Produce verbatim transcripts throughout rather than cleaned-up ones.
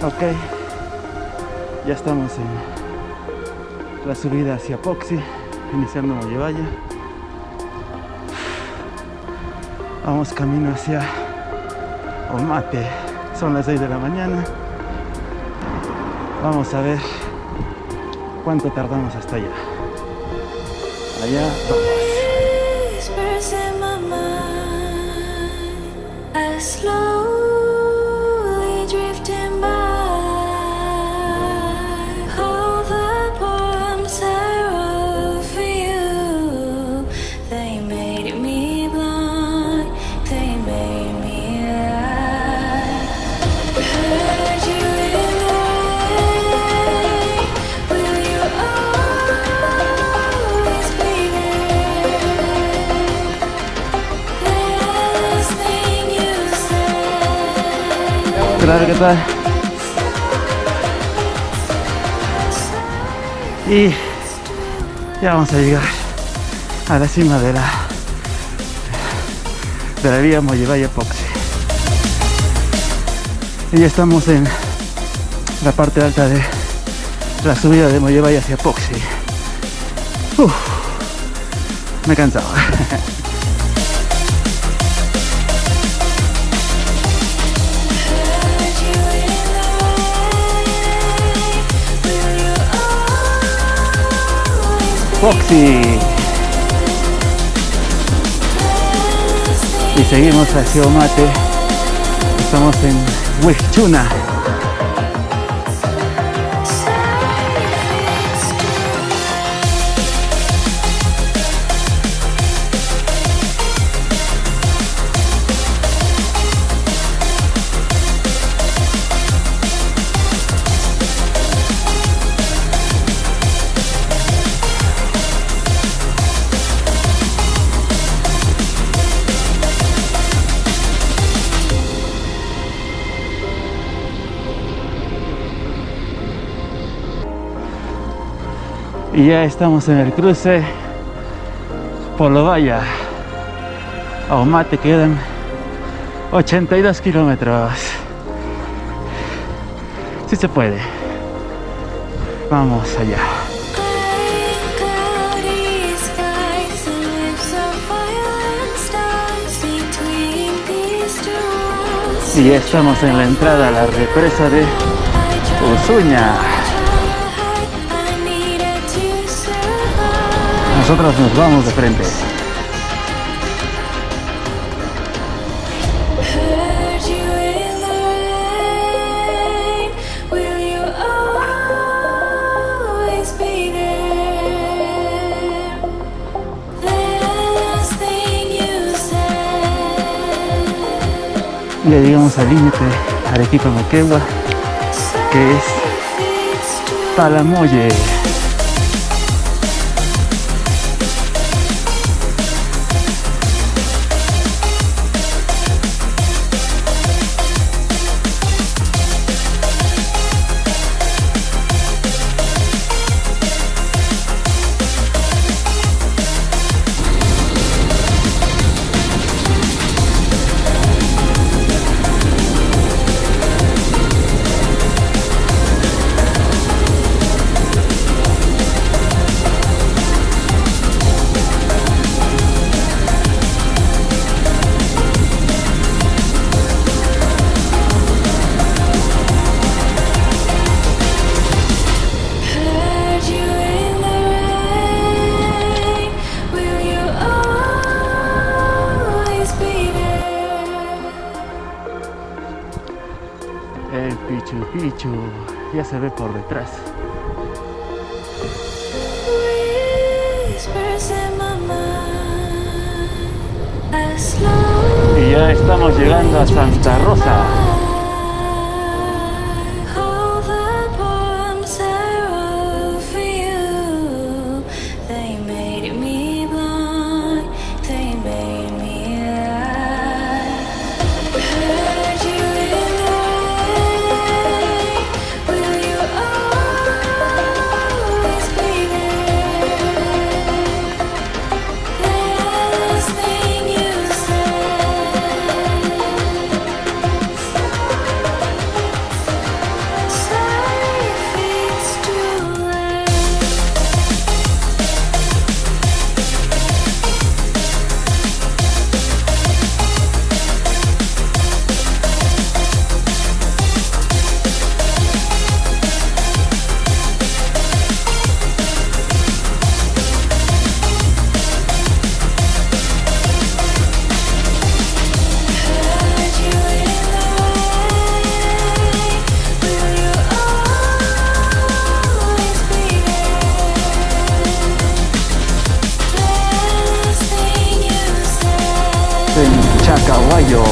Ok, ya estamos en la subida hacia Poxi, iniciando Mollevaya. Vamos camino hacia Omate, son las seis de la mañana. Vamos a ver cuánto tardamos hasta allá. Allá vamos. ¿Qué tal? ¿Qué tal? Y ya vamos a llegar a la cima de la de la vía Mollevaya Poxi. Y ya estamos en la parte alta de la subida de Mollevaya hacia Poxi. Uf, me he cansado. Poxi. Y seguimos hacia Omate. Estamos en Huixchuna. Y ya estamos en el cruce Polovaya a Omate, quedan ochenta y dos kilómetros. Si se puede. Vamos allá. Y ya estamos en la entrada a la represa de Usuña. Nosotros nos vamos de frente. Ya llegamos al límite Arequipa-Moquegua, que es Palamolle. El Pichu Pichu ya se ve por detrás. Y ya estamos llegando a Santa Rosa. Cacahuayo.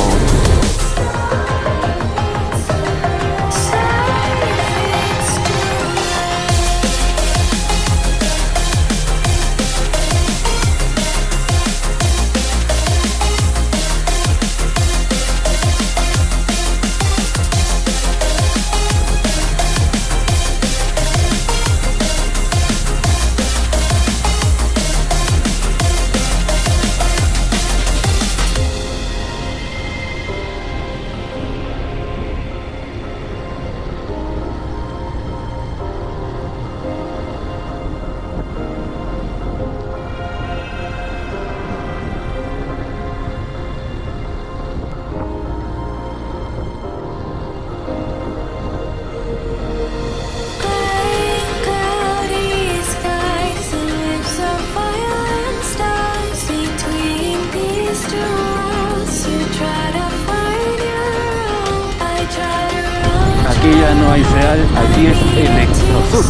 Aquí ya no hay Seal, aquí es Electrosur.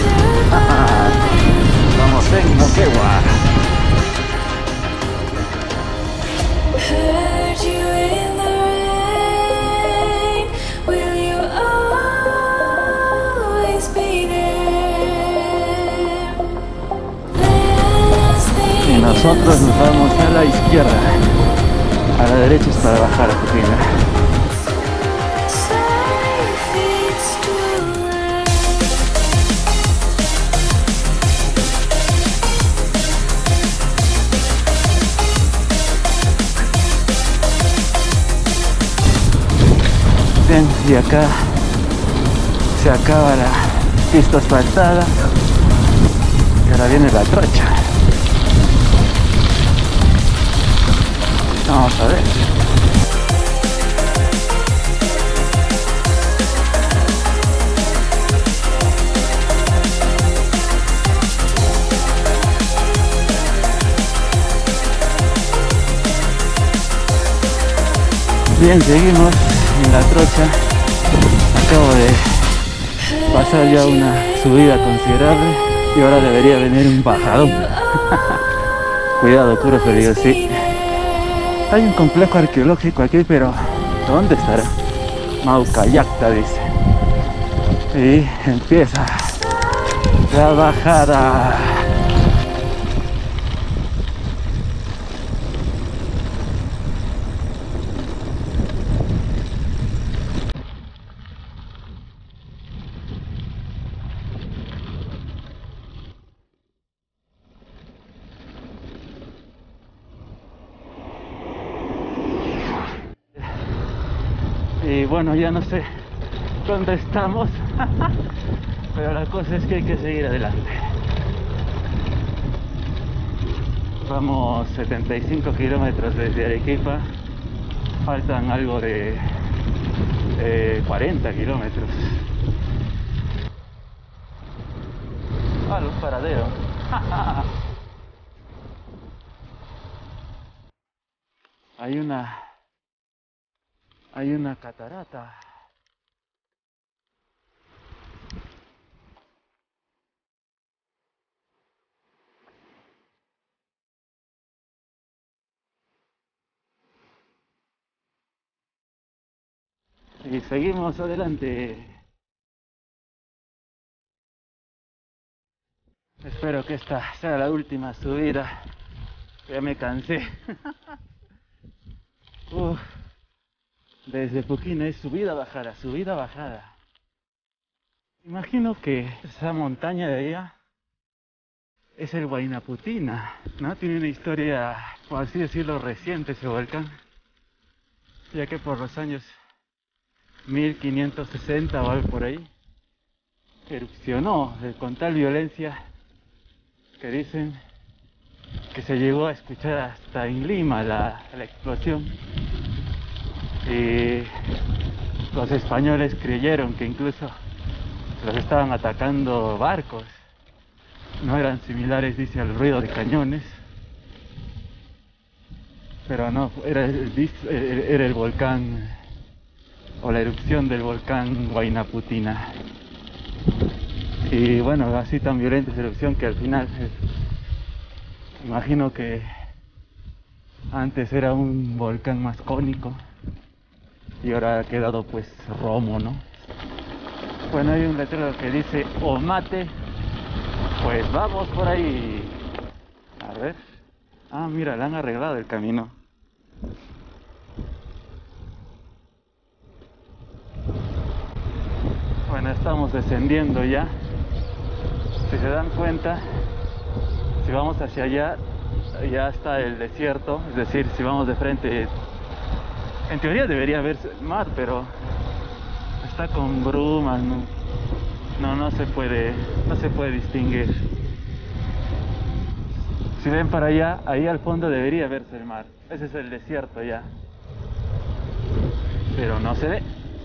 Vamos en Moquegua. Y nosotros nos vamos a la izquierda. A la derecha es para bajar a Pupila. Bien, y acá se acaba la pista asfaltada y ahora viene la trocha. Vamos a ver. Bien, seguimos en la trocha. Acabo de pasar ya una subida considerable y ahora debería venir un bajadón. Cuidado, puro peligro, sí. Hay un complejo arqueológico aquí, pero ¿dónde estará? Maucallacta dice. Y empieza la bajada. Y bueno, ya no sé dónde estamos, pero la cosa es que hay que seguir adelante. Vamos setenta y cinco kilómetros desde Arequipa, faltan algo de eh, cuarenta kilómetros. Ah, los paraderos. Hay una... Hay una catarata. Y seguimos adelante. Espero que esta sea la última subida. Ya me cansé. Uf. Desde Puquina es subida, bajada, subida, bajada. Imagino que esa montaña de allá es el Huayna Putina, ¿no? Tiene una historia, por así decirlo, reciente ese volcán, ya que por los años mil quinientos sesenta o algo por ahí, erupcionó con tal violencia que dicen que se llegó a escuchar hasta en Lima la, la explosión. Y los españoles creyeron que incluso los estaban atacando barcos. No eran similares, dice, al ruido de cañones, pero no, era el, era el volcán o la erupción del volcán Huayna Putina. Y bueno, así tan violenta esa erupción que al final eh, imagino que Antes era un volcán más cónico y ahora ha quedado pues romo, ¿no? Bueno, hay un letrero que dice Omate. Pues vamos por ahí. A ver. Ah, mira, le han arreglado el camino. Bueno, estamos descendiendo ya. Si se dan cuenta, si vamos hacia allá, ya está el desierto. Es decir, si vamos de frente, en teoría debería verse el mar, pero está con brumas, ¿no? No, no se puede, no se puede distinguir. Si ven para allá, ahí al fondo debería verse el mar. Ese es el desierto ya. Pero no se ve.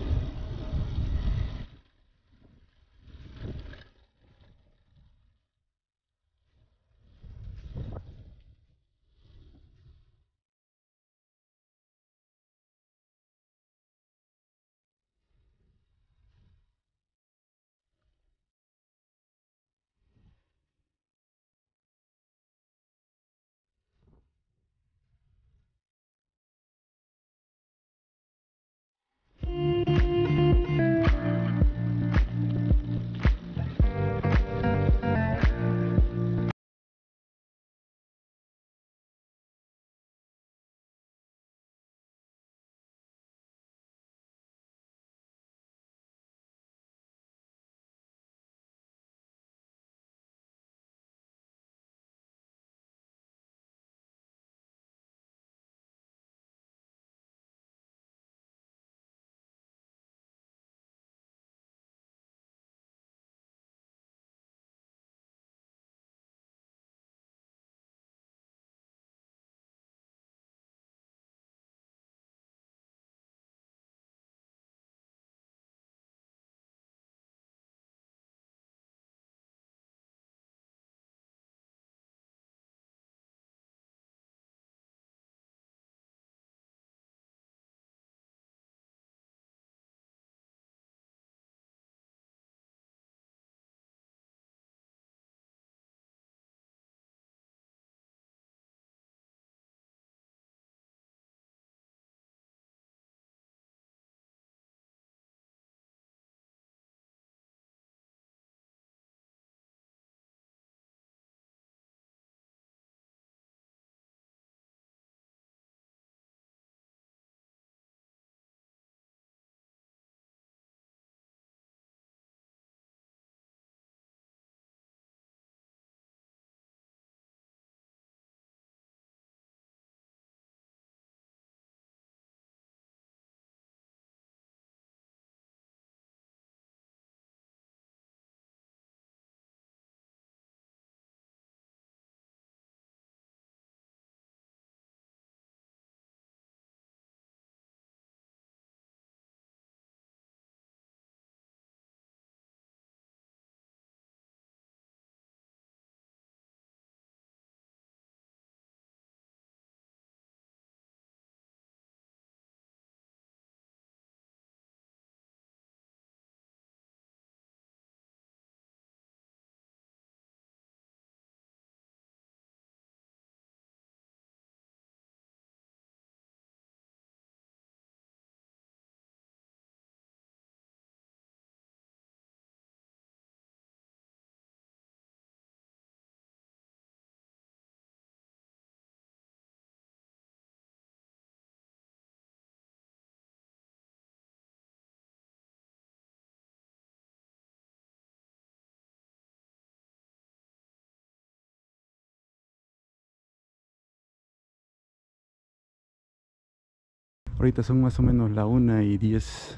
Ahorita son más o menos la una y diez.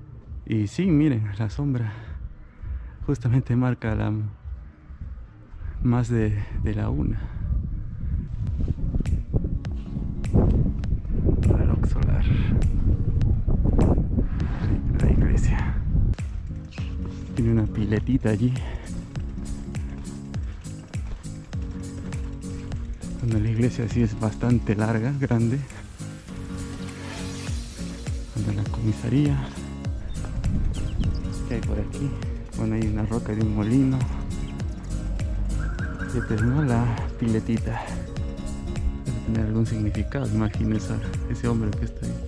Y sí, miren, la sombra justamente marca la más de, de la una. Reloj solar. La iglesia. Tiene una piletita allí. Bueno, la iglesia sí es bastante larga, grande. De la comisaría. ¿Qué hay por aquí? Bueno, hay una roca de un molino. Y esta es, ¿no?, la piletita. tener algún significado. Imagina esa, ese hombre que está ahí.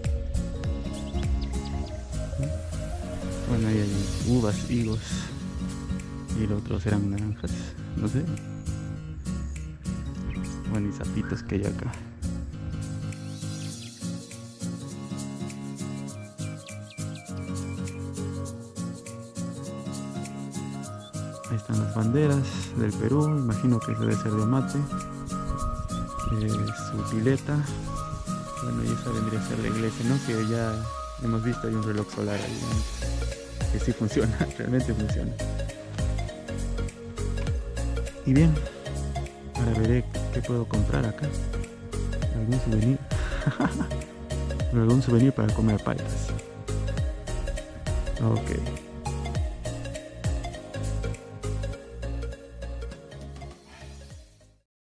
Bueno, ahí hay uvas, higos y los otros eran naranjas, no sé. Bueno, y sapitos que hay acá. Ahí están las banderas del Perú, imagino que debe ser de mate. Eh, su pileta. Bueno, y esa vendría a ser la iglesia, ¿no? Que ya hemos visto, hay un reloj solar ahí, ¿no? Que sí funciona, realmente funciona. Y bien, ahora veré qué puedo comprar acá. Algún souvenir. Algún souvenir para comer paitas. Ok.